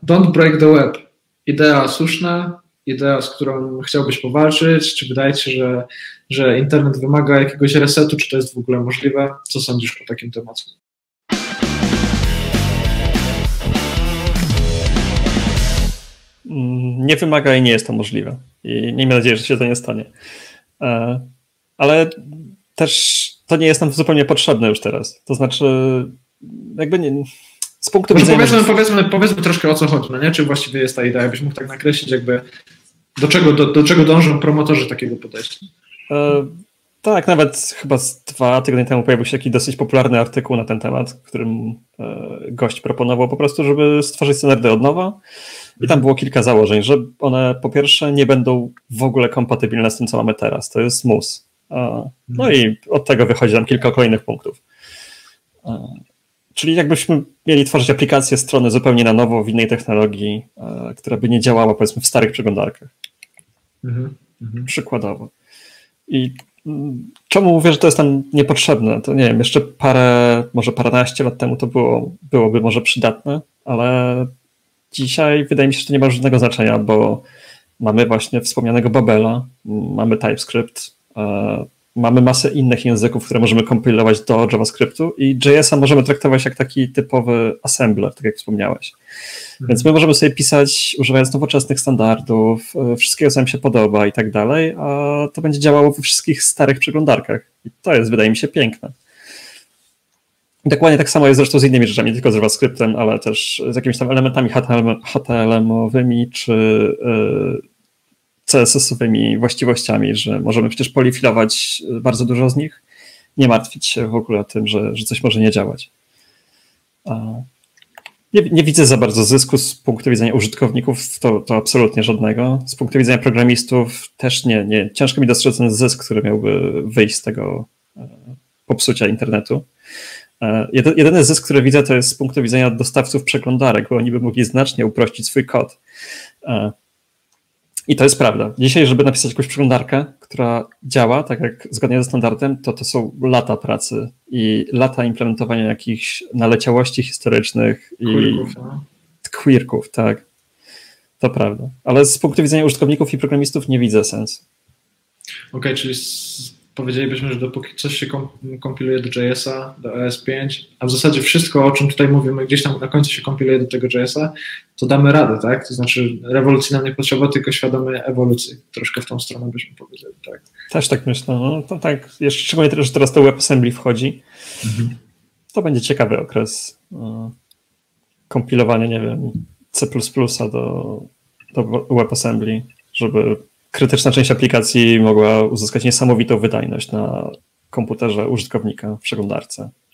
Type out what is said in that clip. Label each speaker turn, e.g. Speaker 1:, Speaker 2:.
Speaker 1: don't break the web. Idea słuszna, idea, z którą chciałbyś powalczyć, czy wydaje ci się, że internet wymaga jakiegoś resetu, czy to jest w ogóle możliwe? Co sądzisz o takim temacie?
Speaker 2: Nie wymaga i nie jest to możliwe. I miejmy nadzieję, że się to nie stanie. Ale też to nie jest nam zupełnie potrzebne już teraz. To znaczy, jakby nie, z punktu widzenia...
Speaker 1: Powiedzmy troszkę, o co chodzi, no nie? Czy właściwie jest ta idea, jakbyś mógł tak nakreślić, jakby do czego dążą promotorzy takiego podejścia?
Speaker 2: Tak, nawet chyba 2 tygodnie temu pojawił się taki dosyć popularny artykuł na ten temat, w którym gość proponował po prostu, żeby stworzyć standardy od nowa. I tam było kilka założeń, że one po pierwsze nie będą w ogóle kompatybilne z tym, co mamy teraz. To jest mus. No i od tego wychodzi nam kilka kolejnych punktów. Czyli jakbyśmy mieli tworzyć aplikację, strony zupełnie na nowo, w innej technologii, która by nie działała, powiedzmy, w starych przeglądarkach. Przykładowo. I czemu mówię, że to jest tam niepotrzebne? To nie wiem, jeszcze może paręnaście lat temu to byłoby może przydatne, ale dzisiaj wydaje mi się, że to nie ma żadnego znaczenia, bo mamy właśnie wspomnianego Babela, mamy TypeScript, mamy masę innych języków, które możemy kompilować do JavaScriptu i JS-a możemy traktować jak taki typowy assembler, tak jak wspomniałeś. Więc my możemy sobie pisać używając nowoczesnych standardów, wszystkiego, co nam się podoba i tak dalej, a to będzie działało we wszystkich starych przeglądarkach. I to jest, wydaje mi się, piękne. Dokładnie tak samo jest zresztą z innymi rzeczami, nie tylko z JavaScriptem, ale też z jakimiś tam elementami HTML-owymi czy CSS-owymi właściwościami, że możemy przecież polifilować bardzo dużo z nich, nie martwić się w ogóle tym, że coś może nie działać. Nie widzę za bardzo zysku z punktu widzenia użytkowników, to absolutnie żadnego. Z punktu widzenia programistów też nie. Ciężko mi dostrzec ten zysk, który miałby wyjść z tego popsucia internetu. Jedyny zysk, który widzę, to jest z punktu widzenia dostawców przeglądarek, bo oni by mogli znacznie uprościć swój kod. I to jest prawda. Dzisiaj, żeby napisać jakąś przeglądarkę, która działa tak jak zgodnie ze standardem, to są lata pracy i lata implementowania jakichś naleciałości historycznych i quirków, tak. To prawda. Ale z punktu widzenia użytkowników i programistów nie widzę sensu.
Speaker 1: Okej, czyli powiedzielibyśmy, że dopóki coś się kompiluje do JS-a, do ES5, a w zasadzie wszystko, o czym tutaj mówimy, gdzieś tam na końcu się kompiluje do tego JS-a, to damy radę, tak? To znaczy rewolucji nam nie potrzeba, tylko świadomej ewolucji. Troszkę w tą stronę byśmy powiedzieli, tak?
Speaker 2: Też tak myślę. No, to tak, jeszcze szczególnie, że teraz to WebAssembly wchodzi. To będzie ciekawy okres kompilowania, nie wiem, C++ do WebAssembly, żeby krytyczna część aplikacji mogła uzyskać niesamowitą wydajność na komputerze użytkownika w przeglądarce.